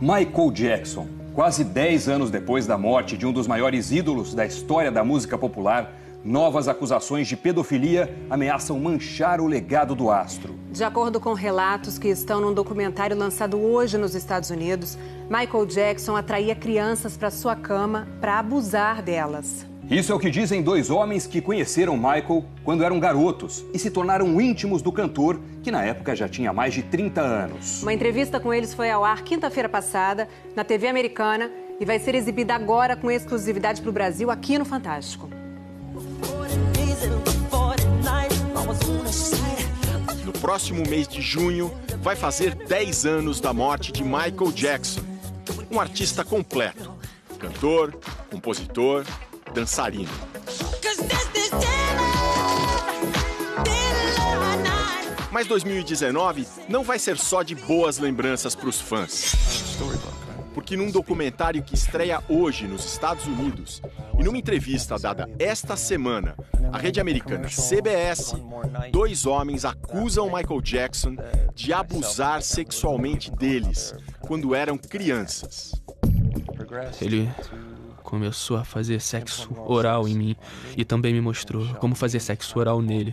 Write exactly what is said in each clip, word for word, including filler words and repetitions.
Michael Jackson, quase dez anos depois da morte de um dos maiores ídolos da história da música popular, novas acusações de pedofilia ameaçam manchar o legado do astro. De acordo com relatos que estão num documentário lançado hoje nos Estados Unidos, Michael Jackson atraía crianças para sua cama para abusar delas. Isso é o que dizem dois homens que conheceram Michael quando eram garotos e se tornaram íntimos do cantor, que na época já tinha mais de trinta anos. Uma entrevista com eles foi ao ar quinta-feira passada, na T V americana, e vai ser exibida agora com exclusividade para o Brasil aqui no Fantástico. No próximo mês de junho, vai fazer dez anos da morte de Michael Jackson. Um artista completo. Cantor, compositor, dançarino. Mas dois mil e dezenove não vai ser só de boas lembranças para os fãs. Porque num documentário que estreia hoje nos Estados Unidos e numa entrevista dada esta semana à rede americana C B S, dois homens acusam Michael Jackson de abusar sexualmente deles quando eram crianças. Ele começou a fazer sexo oral em mim e também me mostrou como fazer sexo oral nele.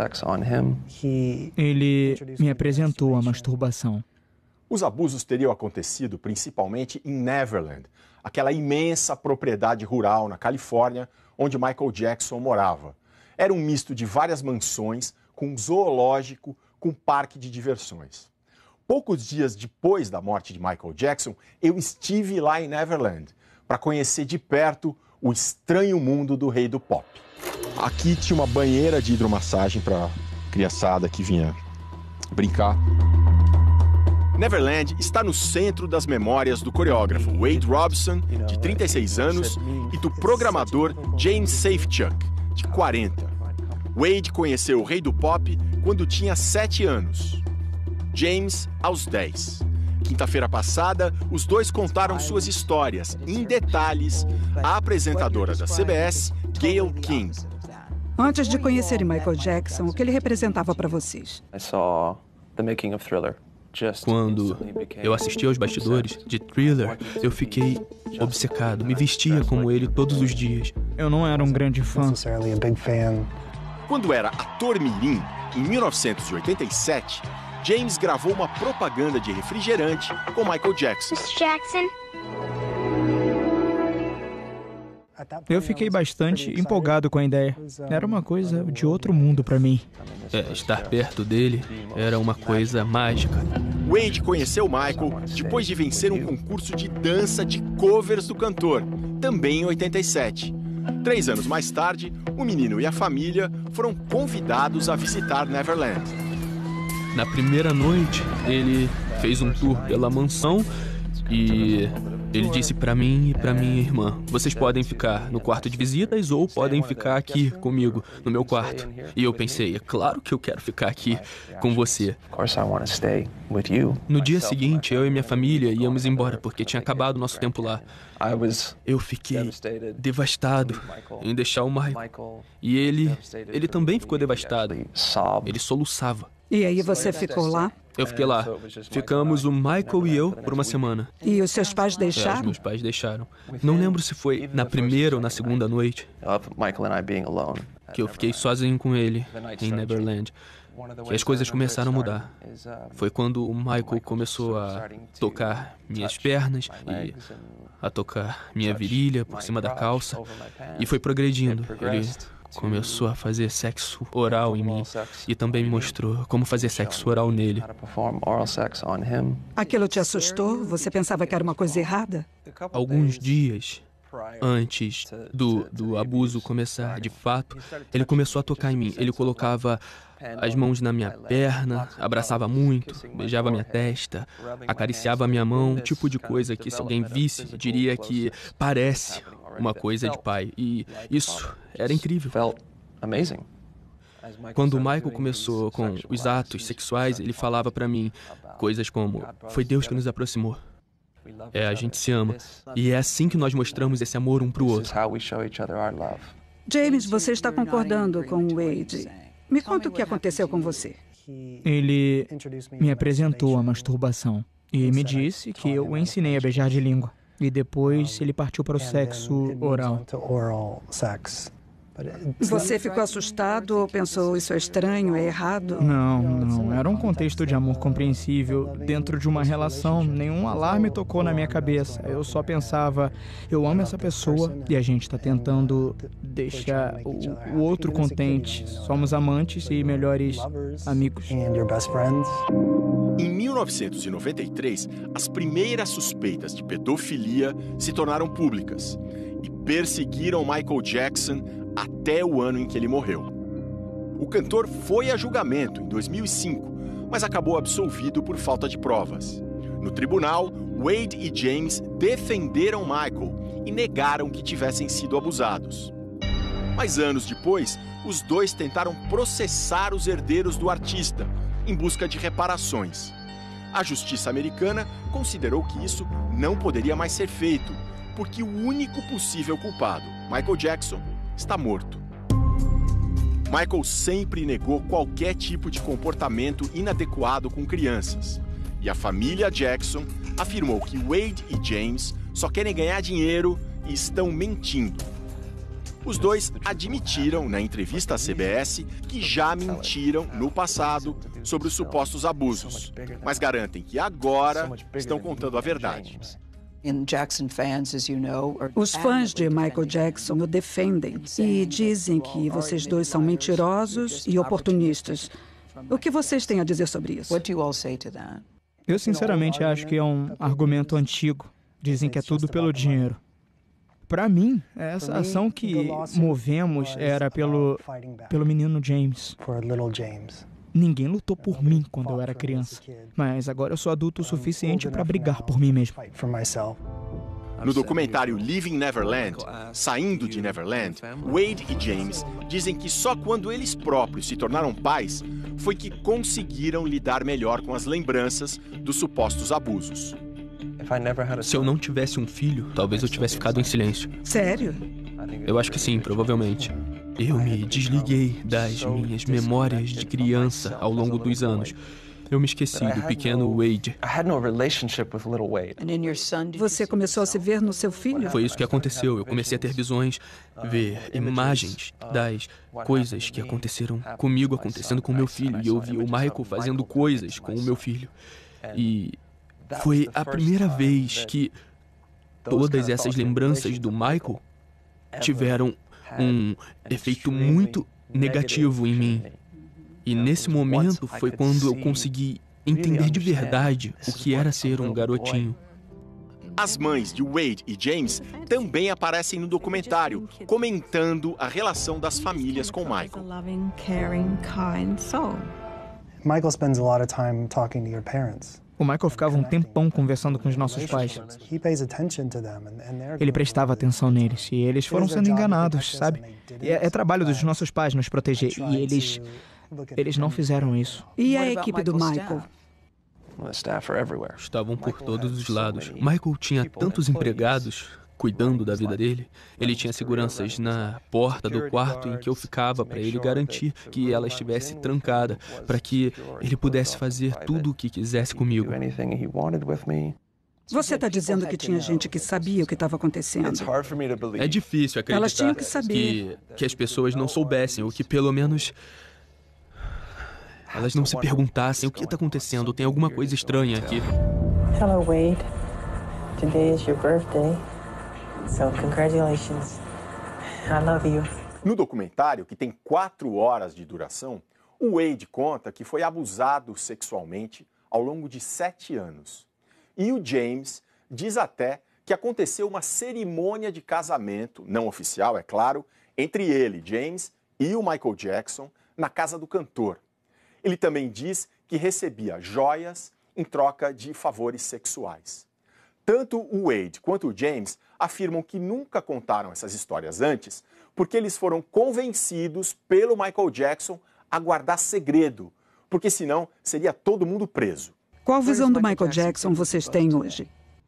Ele me apresentou a masturbação. Os abusos teriam acontecido principalmente em Neverland, aquela imensa propriedade rural na Califórnia onde Michael Jackson morava. Era um misto de várias mansões, com um zoológico, com um parque de diversões. Poucos dias depois da morte de Michael Jackson, eu estive lá em Neverland para conhecer de perto o estranho mundo do rei do pop. Aqui tinha uma banheira de hidromassagem para criançada que vinha brincar. Neverland está no centro das memórias do coreógrafo Wade Robson, de trinta e seis anos, e do programador James Safechuck, de quarenta. Wade conheceu o rei do pop quando tinha sete anos. James, aos dez. Quinta-feira passada, os dois contaram suas histórias, em detalhes, à apresentadora da C B S, Gayle King. Antes de conhecerem Michael Jackson, o que ele representava para vocês? Quando eu assisti aos bastidores de Thriller, eu fiquei obcecado, me vestia como ele todos os dias. Eu não era um grande fã. Quando era ator mirim, em mil novecentos e oitenta e sete, James gravou uma propaganda de refrigerante com Michael Jackson. mister Jackson. Eu fiquei bastante empolgado com a ideia. Era uma coisa de outro mundo para mim. É, estar perto dele era uma coisa mágica. Wade conheceu Michael depois de vencer um concurso de dança de covers do cantor, também em oitenta e sete. Três anos mais tarde, o menino e a família foram convidados a visitar Neverland. Na primeira noite, ele fez um tour pela mansão e ele disse pra mim e pra minha irmã: vocês podem ficar no quarto de visitas ou podem ficar aqui comigo, no meu quarto. E eu pensei, é claro que eu quero ficar aqui com você. No dia seguinte, eu e minha família íamos embora porque tinha acabado o nosso tempo lá. Eu fiquei devastado em deixar o Michael. E ele, ele também ficou devastado. Ele soluçava. E aí você ficou lá? Eu fiquei lá. Ficamos o Michael e eu por uma semana. E os seus pais deixaram? É, os meus pais deixaram. Não lembro se foi na primeira ou na segunda noite que eu fiquei sozinho com ele em Neverland, que as coisas começaram a mudar. Foi quando o Michael começou a tocar minhas pernas e a tocar minha virilha por cima da calça e foi progredindo. Ele começou a fazer sexo oral em mim e também me mostrou como fazer sexo oral nele. Aquilo te assustou? Você pensava que era uma coisa errada? Alguns dias antes do, do abuso começar, de fato, ele começou a tocar em mim. Ele colocava as mãos na minha perna, abraçava muito, beijava minha testa, acariciava a minha mão, tipo de coisa que se alguém visse, diria que parece uma coisa de pai. E isso era incrível. Quando o Michael começou com os atos sexuais, ele falava pra mim coisas como: foi Deus que nos aproximou. É, a gente se ama. E é assim que nós mostramos esse amor um pro outro. James, você está concordando com o Wade. Me conta o que aconteceu com você. Ele me apresentou a masturbação. E me disse que eu o ensinei a beijar de língua. E depois ele partiu para o sexo oral. Você ficou assustado ou pensou isso é estranho, é errado? Não, não. Era um contexto de amor compreensível. Dentro de uma relação, nenhum alarme tocou na minha cabeça. Eu só pensava, eu amo essa pessoa e a gente está tentando deixar o, o outro contente. Somos amantes e melhores amigos. Em mil novecentos e noventa e três, as primeiras suspeitas de pedofilia se tornaram públicas e perseguiram Michael Jackson até o ano em que ele morreu. O cantor foi a julgamento em dois mil e cinco, mas acabou absolvido por falta de provas. No tribunal, Wade e James defenderam Michael e negaram que tivessem sido abusados. Mas anos depois, os dois tentaram processar os herdeiros do artista em busca de reparações. A justiça americana considerou que isso não poderia mais ser feito, porque o único possível culpado, Michael Jackson, está morto. Michael sempre negou qualquer tipo de comportamento inadequado com crianças. E a família Jackson afirmou que Wade e James só querem ganhar dinheiro e estão mentindo. Os dois admitiram, na entrevista à C B S, que já mentiram no passado sobre os supostos abusos, mas garantem que agora estão contando a verdade. Os fãs de Michael Jackson o defendem e dizem que vocês dois são mentirosos e oportunistas. O que vocês têm a dizer sobre isso? Eu sinceramente acho que é um argumento antigo. Dizem que é tudo pelo dinheiro. Para mim, essa ação que movemos era pelo, pelo menino James. Ninguém lutou por mim quando eu era criança, mas agora eu sou adulto o suficiente para brigar por mim mesmo. No documentário Leaving Neverland, Saindo de Neverland, Wade e James dizem que só quando eles próprios se tornaram pais foi que conseguiram lidar melhor com as lembranças dos supostos abusos. Se eu não tivesse um filho, talvez eu tivesse ficado em silêncio. Sério? Eu acho que sim, provavelmente. Eu me desliguei das minhas memórias de criança ao longo dos anos. Eu me esqueci do pequeno Wade. Você começou a se ver no seu filho? Foi isso que aconteceu. Eu comecei a ter visões, ver imagens das coisas que aconteceram comigo acontecendo com meu filho. E eu vi o Michael fazendo coisas com o meu filho. E foi a primeira vez que todas essas lembranças do Michael tiveram um efeito muito negativo em mim. E nesse momento foi quando eu consegui entender de verdade o que era ser um garotinho. As mães de Wade e James também aparecem no documentário, comentando a relação das famílias com Michael. Michael spends a lot of time talking to your parents. O Michael ficava um tempão conversando com os nossos pais. Ele prestava atenção neles e eles foram sendo enganados, sabe? E é, é trabalho dos nossos pais nos proteger e eles, eles não fizeram isso. E a equipe do Michael? Estavam por todos os lados. Michael tinha tantos empregados cuidando da vida dele. Ele tinha seguranças na porta do quarto em que eu ficava para ele garantir que ela estivesse trancada, para que ele pudesse fazer tudo o que quisesse comigo. Você está dizendo que tinha gente que sabia o que estava acontecendo. É difícil acreditar Elas tinham que saber. Que, que as pessoas não soubessem, ou que pelo menos elas não se perguntassem o que está acontecendo, tem alguma coisa estranha aqui. Hello, Wade. Today is your birthday. So, congratulations. I love you. No documentário, que tem quatro horas de duração, o Wade conta que foi abusado sexualmente ao longo de sete anos. E o James diz até que aconteceu uma cerimônia de casamento, não oficial, é claro, entre ele, James, e o Michael Jackson, na casa do cantor. Ele também diz que recebia joias em troca de favores sexuais. Tanto o Wade quanto o James afirmam que nunca contaram essas histórias antes porque eles foram convencidos pelo Michael Jackson a guardar segredo, porque senão seria todo mundo preso. Qual visão do Michael Jackson vocês têm hoje?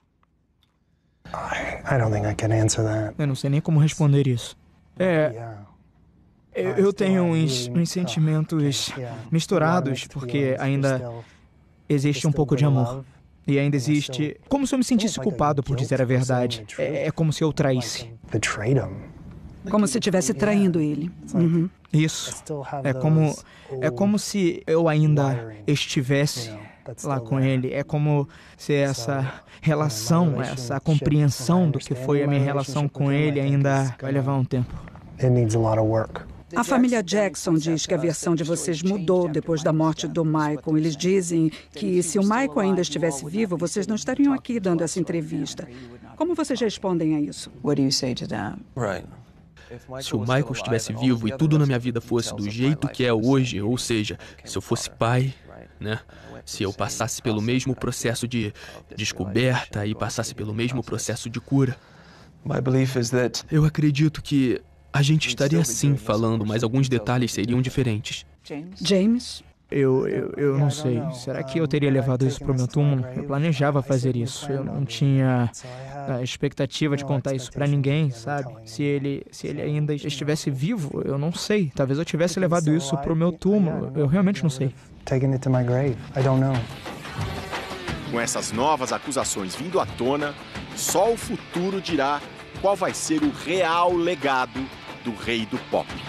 Eu não sei nem como responder isso. É, eu, eu tenho uns, uns sentimentos misturados porque ainda existe um pouco de amor. E ainda existe... Como se eu me sentisse culpado por dizer a verdade. É, é como se eu traísse. Como se estivesse traindo ele. Uhum. Isso. É como, é como se eu ainda estivesse lá com ele. É como se essa relação, essa compreensão do que foi a minha relação com ele ainda vai levar um tempo. A família Jackson diz que a versão de vocês mudou depois da morte do Michael. Eles dizem que se o Michael ainda estivesse vivo, vocês não estariam aqui dando essa entrevista. Como vocês respondem a isso? What do you say to that? Right. Se o Michael estivesse vivo e tudo na minha vida fosse do jeito que é hoje, ou seja, se eu fosse pai, né? Se eu passasse pelo mesmo processo de descoberta e passasse pelo mesmo processo de cura, eu acredito que a gente estaria sim falando, mas alguns detalhes seriam diferentes. James? Eu, eu, eu não sei. Será que eu teria levado isso para o meu túmulo? Eu planejava fazer isso. Eu não tinha a expectativa de contar isso para ninguém, sabe? Se ele, se ele ainda estivesse vivo, eu não sei. Talvez eu tivesse levado isso para o meu túmulo. Eu realmente não sei. Com essas novas acusações vindo à tona, só o futuro dirá qual vai ser o real legado do rei do pop.